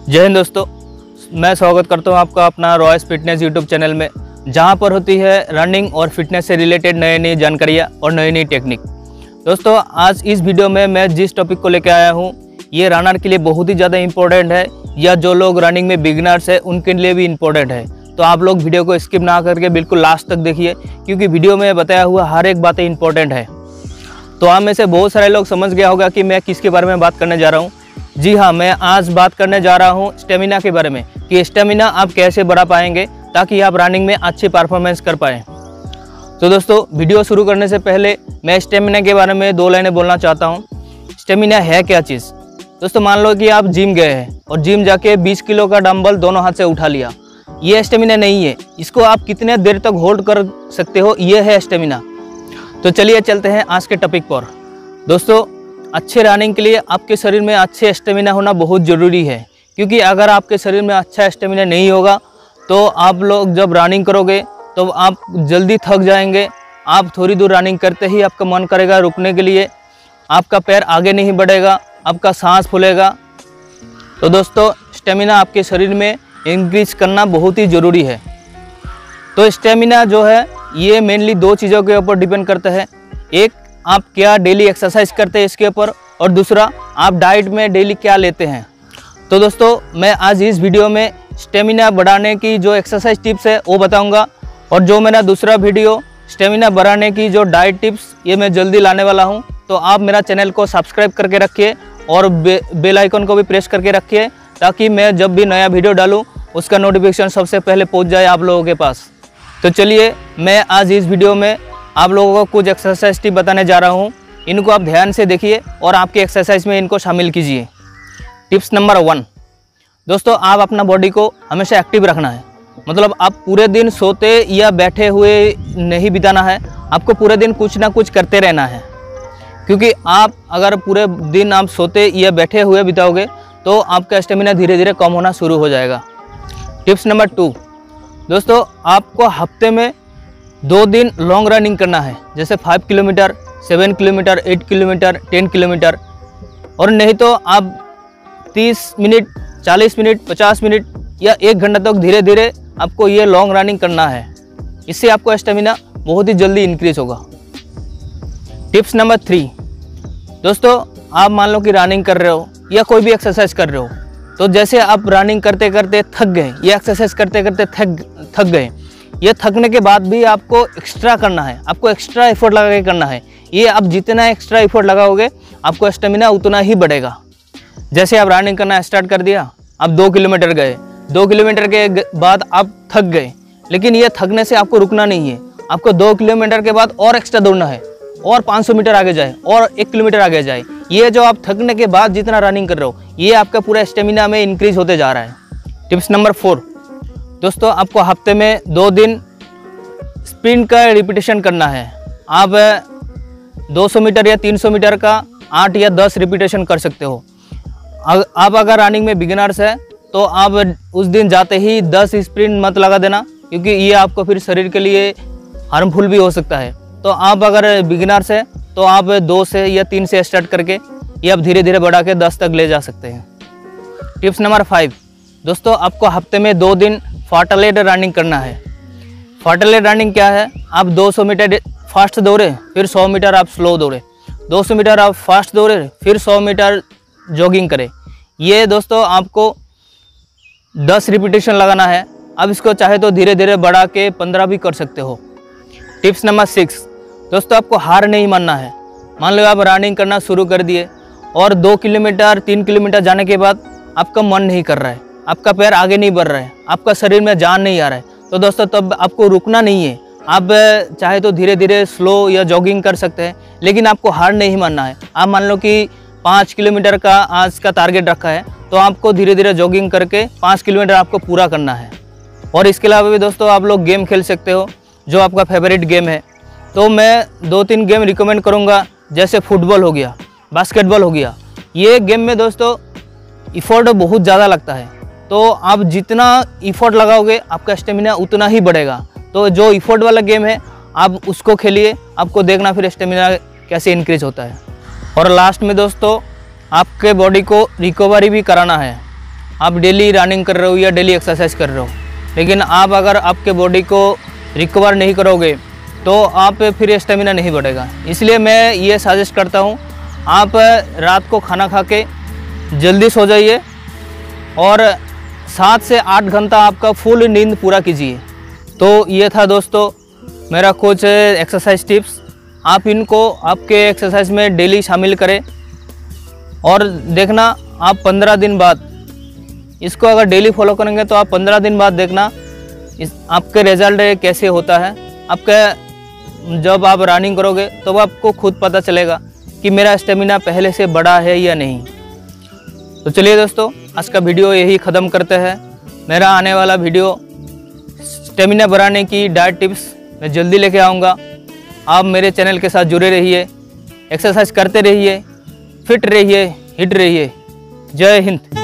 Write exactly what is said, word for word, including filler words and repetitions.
जय हिंद दोस्तों, मैं स्वागत करता हूं आपका अपना रॉयस फिटनेस यूट्यूब चैनल में, जहां पर होती है रनिंग और फिटनेस से रिलेटेड नई नई जानकारियां और नई नई टेक्निक। दोस्तों, आज इस वीडियो में मैं जिस टॉपिक को लेकर आया हूं, ये रनर के लिए बहुत ही ज़्यादा इंपॉर्टेंट है, या जो लोग रनिंग में बिगिनर्स है उनके लिए भी इम्पोर्टेंट है। तो आप लोग वीडियो को स्किप ना करके बिल्कुल लास्ट तक देखिए, क्योंकि वीडियो में बताया हुआ हर एक बातें इंपॉर्टेंट है। तो आप में से बहुत सारे लोग समझ गया होगा कि मैं किसके बारे में बात करने जा रहा हूँ। जी हाँ, मैं आज बात करने जा रहा हूँ स्टेमिना के बारे में, कि स्टेमिना आप कैसे बढ़ा पाएंगे ताकि आप रनिंग में अच्छी परफॉर्मेंस कर पाएँ। तो दोस्तों, वीडियो शुरू करने से पहले मैं स्टेमिना के बारे में दो लाइनें बोलना चाहता हूँ। स्टेमिना है क्या चीज़? दोस्तों, मान लो कि आप जिम गए हैं और जिम जाके बीस किलो का डंबल दोनों हाथ से उठा लिया, ये स्टेमिना नहीं है। इसको आप कितने देर तक होल्ड कर सकते हो, ये है स्टेमिना। तो चलिए चलते हैं आज के टॉपिक पर। दोस्तों, अच्छे रनिंग के लिए आपके शरीर में अच्छे स्टेमिना होना बहुत ज़रूरी है, क्योंकि अगर आपके शरीर में अच्छा स्टेमिना नहीं होगा तो आप लोग जब रनिंग करोगे तो आप जल्दी थक जाएंगे। आप थोड़ी दूर रनिंग करते ही आपका मन करेगा रुकने के लिए, आपका पैर आगे नहीं बढ़ेगा, आपका सांस फूलेगा। तो दोस्तों, स्टेमिना आपके शरीर में इंक्रीज करना बहुत ही ज़रूरी है। तो स्टेमिना जो है ये मेनली दो चीज़ों के ऊपर डिपेंड करता है। एक, आप क्या डेली एक्सरसाइज करते हैं इसके ऊपर, और दूसरा, आप डाइट में डेली क्या लेते हैं। तो दोस्तों, मैं आज इस वीडियो में स्टेमिना बढ़ाने की जो एक्सरसाइज टिप्स है वो बताऊंगा, और जो मेरा दूसरा वीडियो स्टेमिना बढ़ाने की जो डाइट टिप्स, ये मैं जल्दी लाने वाला हूं। तो आप मेरा चैनल को सब्सक्राइब करके रखिए और बे, बेल आइकन को भी प्रेस करके रखिए, ताकि मैं जब भी नया वीडियो डालूँ उसका नोटिफिकेशन सबसे पहले पहुँच जाए आप लोगों के पास। तो चलिए, मैं आज इस वीडियो में आप लोगों को कुछ एक्सरसाइज टिप बताने जा रहा हूँ। इनको आप ध्यान से देखिए और आपकी एक्सरसाइज में इनको शामिल कीजिए। टिप्स नंबर वन, दोस्तों, आप अपना बॉडी को हमेशा एक्टिव रखना है। मतलब आप पूरे दिन सोते या बैठे हुए नहीं बिताना है, आपको पूरे दिन कुछ ना कुछ करते रहना है। क्योंकि आप अगर पूरे दिन आप सोते या बैठे हुए बिताओगे तो आपका स्टेमिना धीरे धीरे कम होना शुरू हो जाएगा। टिप्स नंबर टू, दोस्तों, आपको हफ्ते में दो दिन लॉन्ग रनिंग करना है, जैसे five kilometre, seven kilometre, eight kilometre, ten kilometre. और नहीं तो आप तीस मिनट, चालीस मिनट, पचास मिनट या एक घंटा तक धीरे धीरे आपको ये लॉन्ग रनिंग करना है। इससे आपको स्टेमिना बहुत ही जल्दी इंक्रीज होगा। टिप्स नंबर थ्री, दोस्तों, आप मान लो कि रनिंग कर रहे हो या कोई भी एक्सरसाइज कर रहे हो, तो जैसे आप रनिंग करते करते थक गए या एक्सरसाइज करते करते थक थक गए, ये थकने के बाद भी आपको एक्स्ट्रा करना है, आपको एक्स्ट्रा एफर्ट लगा के करना है। ये आप जितना एक्स्ट्रा एफर्ट लगाओगे आपको स्टेमिना उतना ही बढ़ेगा। जैसे आप रनिंग करना स्टार्ट कर दिया, आप दो किलोमीटर गए, दो किलोमीटर के बाद आप थक गए, लेकिन ये थकने से आपको रुकना नहीं है। आपको दो किलोमीटर के बाद और एक्स्ट्रा दौड़ना है, और पाँच सौ मीटर आगे जाए, और एक किलोमीटर आगे जाए। ये जो आप थकने के बाद जितना रनिंग कर रहे हो, ये आपका पूरा स्टेमिना में इंक्रीज होते जा रहा है। टिप्स नंबर फोर, दोस्तों, आपको हफ्ते में दो दिन स्प्रिंट का रिपीटेशन करना है। आप दो सौ मीटर या तीन सौ मीटर का आठ या दस रिपीटेशन कर सकते हो। आप अगर रनिंग में बिगिनर्स है तो आप उस दिन जाते ही दस स्प्रिंट मत लगा देना, क्योंकि ये आपको फिर शरीर के लिए हार्मफुल भी हो सकता है। तो आप अगर बिगिनर्स है तो आप दो से या तीन से स्टार्ट करके ये आप धीरे धीरे बढ़ा के दस तक ले जा सकते हैं। टिप्स नंबर फाइव, दोस्तों, आपको हफ्ते में दो दिन फाटलेट रनिंग करना है। फाटलेट रनिंग क्या है? आप दो सौ मीटर फास्ट दौड़े, फिर सौ मीटर आप स्लो दौड़े, दो सौ मीटर आप फास्ट दौड़े, फिर सौ मीटर जॉगिंग करें। ये दोस्तों आपको दस रिपीटेशन लगाना है। अब इसको चाहे तो धीरे धीरे बढ़ा के पंद्रह भी कर सकते हो। टिप्स नंबर सिक्स, दोस्तों, आपको हार नहीं मानना है। मान लो आप रनिंग करना शुरू कर दिए और दो किलोमीटर, तीन किलोमीटर जाने के बाद आपका मन नहीं कर रहा है, आपका पैर आगे नहीं बढ़ रहा है, आपका शरीर में जान नहीं आ रहा है, तो दोस्तों तब आपको रुकना नहीं है। आप चाहे तो धीरे धीरे स्लो या जॉगिंग कर सकते हैं, लेकिन आपको हार नहीं मानना है। आप मान लो कि पाँच किलोमीटर का आज का टारगेट रखा है, तो आपको धीरे धीरे जॉगिंग करके पाँच किलोमीटर आपको पूरा करना है। और इसके अलावा भी दोस्तों आप लोग गेम खेल सकते हो, जो आपका फेवरेट गेम है। तो मैं दो तीन गेम रिकमेंड करूँगा, जैसे फुटबॉल हो गया, बास्केटबॉल हो गया। ये गेम में दोस्तों इफ़ोर्ट बहुत ज़्यादा लगता है, तो आप जितना इफ़ोर्ट लगाओगे आपका स्टेमिना उतना ही बढ़ेगा। तो जो इफ़ोर्ट वाला गेम है आप उसको खेलिए, आपको देखना फिर स्टेमिना कैसे इंक्रीज होता है। और लास्ट में दोस्तों आपके बॉडी को रिकवरी भी कराना है। आप डेली रनिंग कर रहे हो या डेली एक्सरसाइज कर रहे हो, लेकिन आप अगर आपके बॉडी को रिकवर नहीं करोगे तो आप फिर स्टेमिना नहीं बढ़ेगा। इसलिए मैं ये सजेस्ट करता हूँ, आप रात को खाना खा के जल्दी सो जाइए और सात से आठ घंटा आपका फुल नींद पूरा कीजिए। तो ये था दोस्तों मेरा कुछ एक्सरसाइज टिप्स। आप इनको आपके एक्सरसाइज में डेली शामिल करें और देखना आप पंद्रह दिन बाद इसको अगर डेली फॉलो करेंगे तो आप पंद्रह दिन बाद देखना इस आपके रिजल्ट कैसे होता है। आपका जब आप रनिंग करोगे तो आपको खुद पता चलेगा कि मेरा स्टेमिना पहले से बड़ा है या नहीं। तो चलिए दोस्तों, आज का वीडियो यही ख़त्म करते हैं। मेरा आने वाला वीडियो स्टेमिना बढ़ाने की डाइट टिप्स मैं जल्दी लेके आऊँगा। आप मेरे चैनल के साथ जुड़े रहिए, एक्सरसाइज करते रहिए, फिट रहिए, हिट रहिए। जय हिंद।